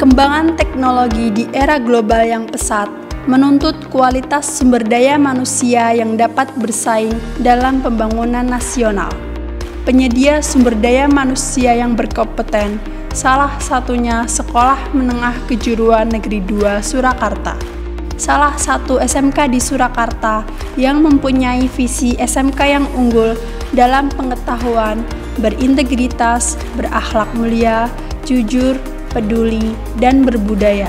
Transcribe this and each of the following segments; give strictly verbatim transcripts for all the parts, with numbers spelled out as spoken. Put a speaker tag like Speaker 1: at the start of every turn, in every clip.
Speaker 1: Perkembangan teknologi di era global yang pesat menuntut kualitas sumber daya manusia yang dapat bersaing dalam pembangunan nasional. Penyedia sumber daya manusia yang berkompeten, salah satunya Sekolah Menengah Kejuruan Negeri dua Surakarta. Salah satu S M K di Surakarta yang mempunyai visi S M K yang unggul dalam pengetahuan, berintegritas, berakhlak mulia, jujur, peduli, dan berbudaya.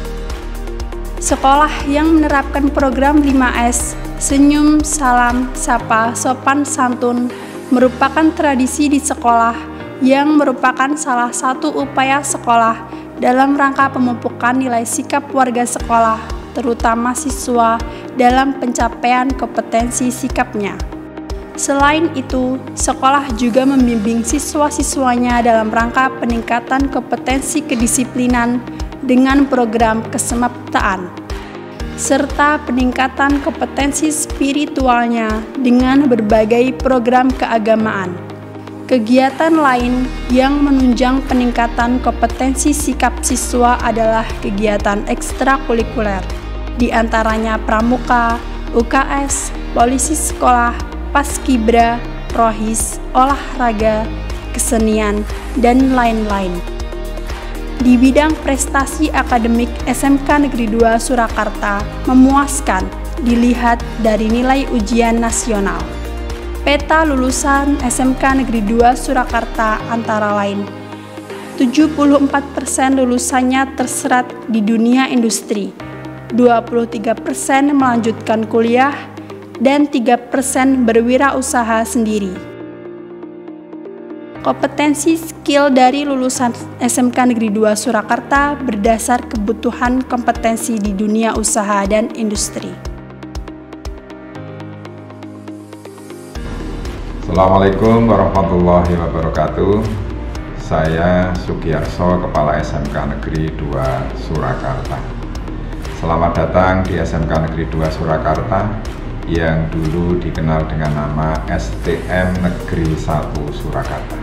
Speaker 1: Sekolah yang menerapkan program lima S, senyum, salam, sapa, sopan santun, merupakan tradisi di sekolah yang merupakan salah satu upaya sekolah dalam rangka pemupukan nilai sikap warga sekolah, terutama siswa, dalam pencapaian kompetensi sikapnya. Selain itu, sekolah juga membimbing siswa-siswanya dalam rangka peningkatan kompetensi kedisiplinan dengan program kesemaptaan, serta peningkatan kompetensi spiritualnya dengan berbagai program keagamaan. Kegiatan lain yang menunjang peningkatan kompetensi sikap siswa adalah kegiatan ekstrakurikuler, di antaranya pramuka, U K S, polisi sekolah, paskibra, rohis, olahraga, kesenian, dan lain-lain. Di bidang prestasi akademik, S M K Negeri dua Surakarta memuaskan dilihat dari nilai ujian nasional. Peta lulusan S M K Negeri dua Surakarta antara lain, tujuh puluh empat persen lulusannya terserat di dunia industri, dua puluh tiga persen melanjutkan kuliah, dan tiga persen berwirausaha sendiri. Kompetensi skill dari lulusan S M K Negeri dua Surakarta berdasar kebutuhan kompetensi di dunia usaha dan industri.
Speaker 2: Assalamualaikum warahmatullahi wabarakatuh. Saya Sugiyarso, Kepala S M K Negeri dua Surakarta. Selamat datang di S M K Negeri dua Surakarta yang dulu dikenal dengan nama S T M Negeri satu Surakarta.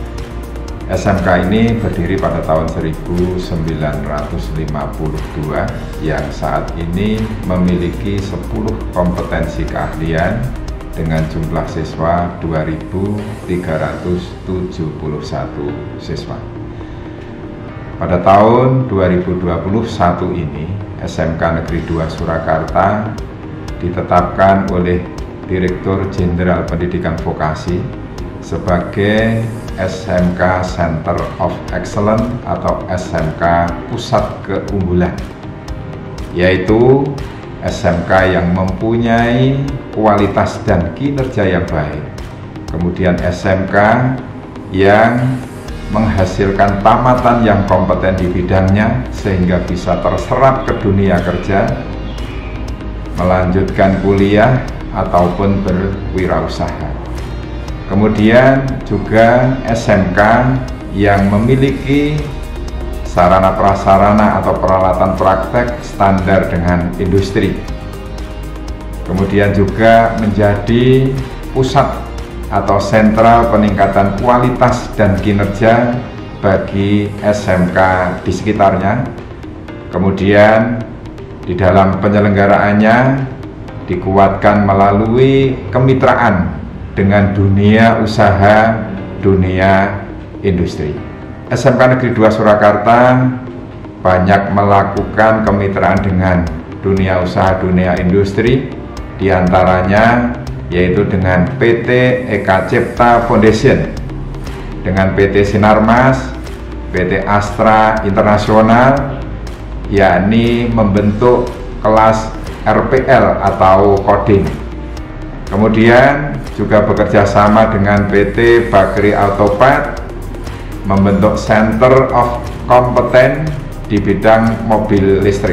Speaker 2: S M K ini berdiri pada tahun seribu sembilan ratus lima puluh dua yang saat ini memiliki sepuluh kompetensi keahlian dengan jumlah siswa dua ribu tiga ratus tujuh puluh satu siswa. Pada tahun dua ribu dua puluh satu ini, S M K Negeri dua Surakarta ditetapkan oleh Direktur Jenderal Pendidikan Vokasi sebagai S M K Center of Excellence atau S M K Pusat Keunggulan, yaitu S M K yang mempunyai kualitas dan kinerja yang baik, kemudian S M K yang menghasilkan tamatan yang kompeten di bidangnya sehingga bisa terserap ke dunia kerja, melanjutkan kuliah ataupun berwirausaha. Kemudian juga S M K yang memiliki sarana prasarana atau peralatan praktek standar dengan industri. Kemudian juga menjadi pusat atau sentral peningkatan kualitas dan kinerja bagi S M K di sekitarnya. Kemudian di dalam penyelenggaraannya dikuatkan melalui kemitraan dengan dunia usaha, dunia industri. S M K Negeri dua Surakarta banyak melakukan kemitraan dengan dunia usaha, dunia industri, diantaranya yaitu dengan P T Eka Cipta Foundation, dengan P T Sinarmas, P T Astra Internasional, yakni membentuk kelas R P L atau coding. Kemudian juga bekerja sama dengan P T Bakri Autopart, membentuk Center of Competence di bidang mobil listrik.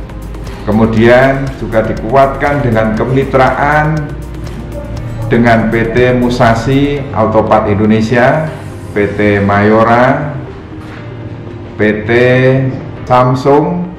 Speaker 2: Kemudian juga dikuatkan dengan kemitraan dengan P T Musashi Autopart Indonesia, P T Mayora, P T Samsung,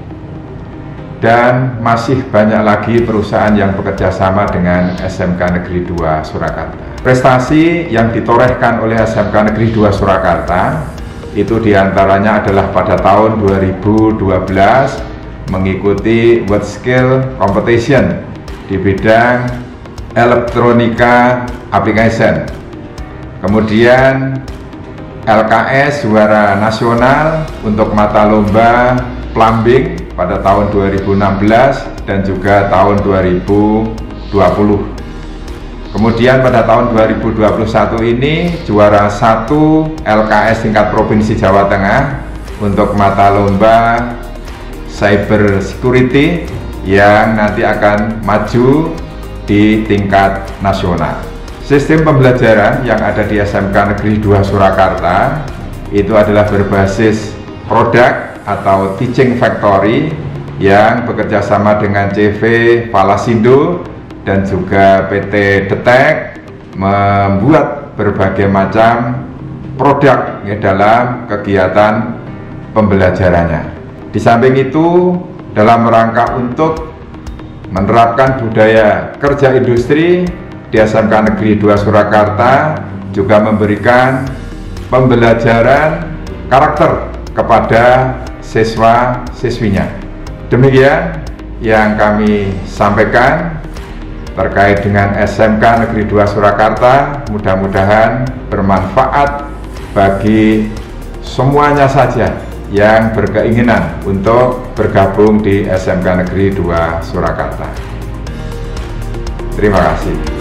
Speaker 2: dan masih banyak lagi perusahaan yang bekerja sama dengan S M K Negeri dua Surakarta. Prestasi yang ditorehkan oleh S M K Negeri dua Surakarta Itu diantaranya adalah pada tahun dua ribu dua belas mengikuti World Skill Competition di bidang elektronika application. Kemudian L K S juara nasional untuk mata lomba plumbing pada tahun dua ribu enam belas dan juga tahun dua ribu dua puluh. Kemudian pada tahun dua ribu dua puluh satu ini juara satu L K S tingkat Provinsi Jawa Tengah untuk mata lomba Cyber Security yang nanti akan maju di tingkat nasional. Sistem pembelajaran yang ada di S M K Negeri dua Surakarta itu adalah berbasis produk atau teaching factory yang bekerja sama dengan C V Valasindo dan juga P T Detek membuat berbagai macam produk ya, dalam kegiatan pembelajarannya. Di samping itu, dalam rangka untuk menerapkan budaya kerja industri di S M K Negeri dua Surakarta juga memberikan pembelajaran karakter kepada siswa-siswinya. Demikian yang kami sampaikan terkait dengan S M K Negeri dua Surakarta. Mudah-mudahan bermanfaat bagi semuanya saja yang berkeinginan untuk bergabung di S M K Negeri dua Surakarta. Terima kasih.